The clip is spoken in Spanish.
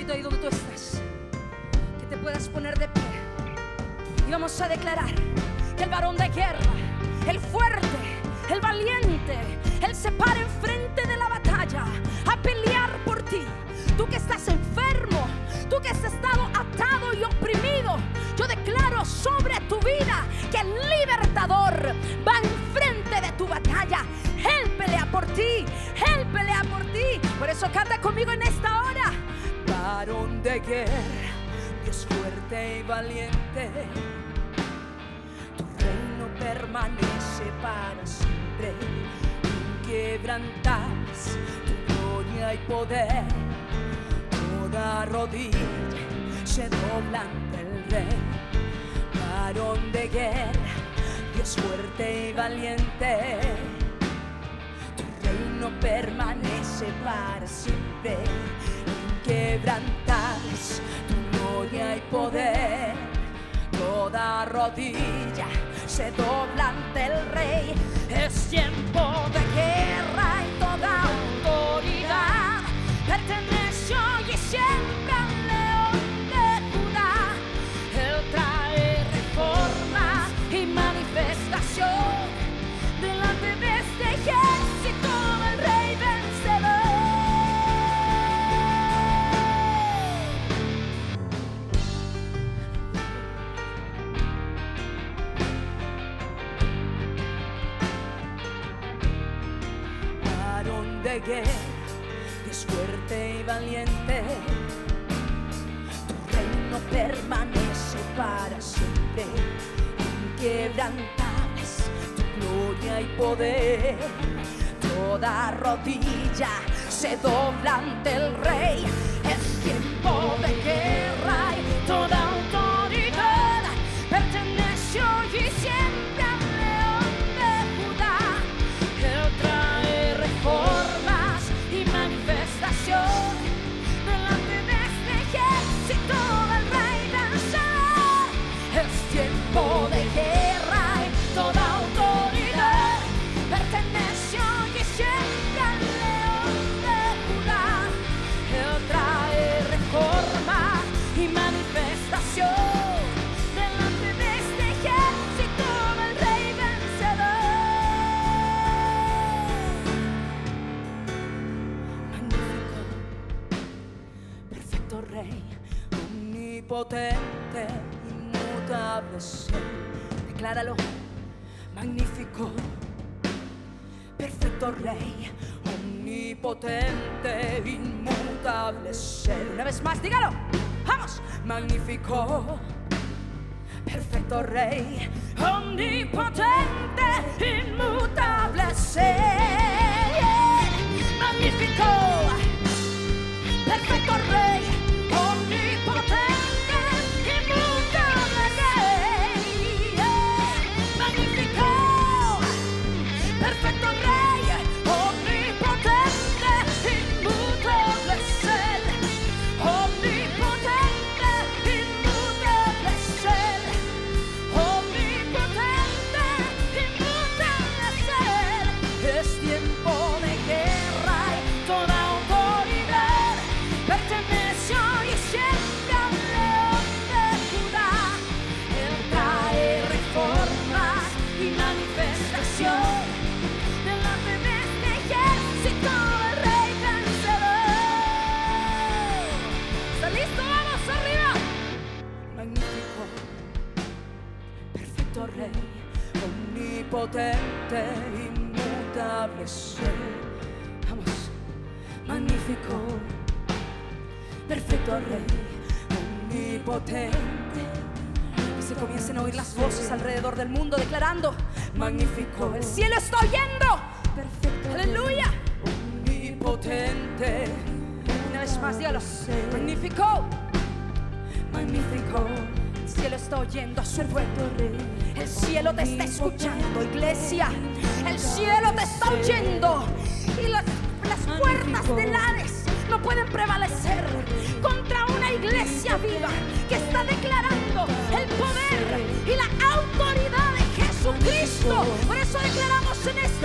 invito ahí donde tú estás, que te puedas poner de pie. Y vamos a declarar que el varón de guerra, el fuerte, el valiente, Él se para enfrente de la batalla a pelear por ti. Tú que estás enfermo, tú que has estado atado y oprimido, yo declaro sobre tu vida que el libertador va enfrente de tu batalla. Él pelea por ti, Él pelea por ti. Por eso canta conmigo en esta hora. Varón de guerra, Dios fuerte y valiente, tu reino permanece para siempre. Inquebrantables tu gloria y poder, toda rodilla se dobla ante el Rey. Varón de guerra, Dios fuerte y valiente, tu reino permanece para siempre. Inquebrantables tu gloria y poder, toda rodilla se dobla ante el Rey. Es tiempo de guerra y toda autoridad pertenece hoy y siempre al León de Judá. Él trae reforma y manifestación delante de este ejército del Rey vencedor. Varón de guerra, Dios fuerte y valiente, tu reino permanece para siempre. Inquebrantables tu gloria y poder, toda rodilla se dobla ante el Rey. Es tiempo de guerra y toda autoridad pertenece hoy y siempre al León de Judá. Él trae reformas y manifestación delante de este ejército del Rey vencedor. Es tiempo de guerra y toda autoridad pertenece hoy y siempre al León de Judá. Él trae reforma y manifestación delante de este ejército del Rey vencedor. Magnífico, perfecto Rey, omnipotente, inmutable ser. Decláralo. Magnífico, perfecto Rey, omnipotente, inmutable ser. Una vez más, dígalo. Vamos. Magnífico, perfecto Rey, omnipotente, inmutable ser. Magnífico, perfecto Rey, omnipotente, inmutable Rey. Magnífico, perfecto Rey, omnipotente, inmutable ser. Omnipotente, inmutable ser. Omnipotente, inmutable ser. Es tiempo de guerra y toda autoridad pertenece hoy y siempre al León de Judá. Él trae reformas y manifestación delante de este ejército del Rey vencedor. ¿Está listo? ¡Vamos arriba! Magnífico, perfecto Rey, omnipotente, inmutable ser. Vamos. Magnífico, perfecto Rey, omnipotente. Y se comiencen a oír las voces alrededor del mundo declarando: magnífico, el cielo está oyendo. Perfecto, aleluya. Omnipotente. Una vez más, dígalo. Magnífico, magnífico. El cielo está oyendo a su pueblo. El cielo te está escuchando, iglesia. El cielo te está oyendo. Y las puertas del Hades no pueden prevalecer contra una iglesia viva que está declarando el poder y la autoridad de Jesucristo. Por eso declaramos en esta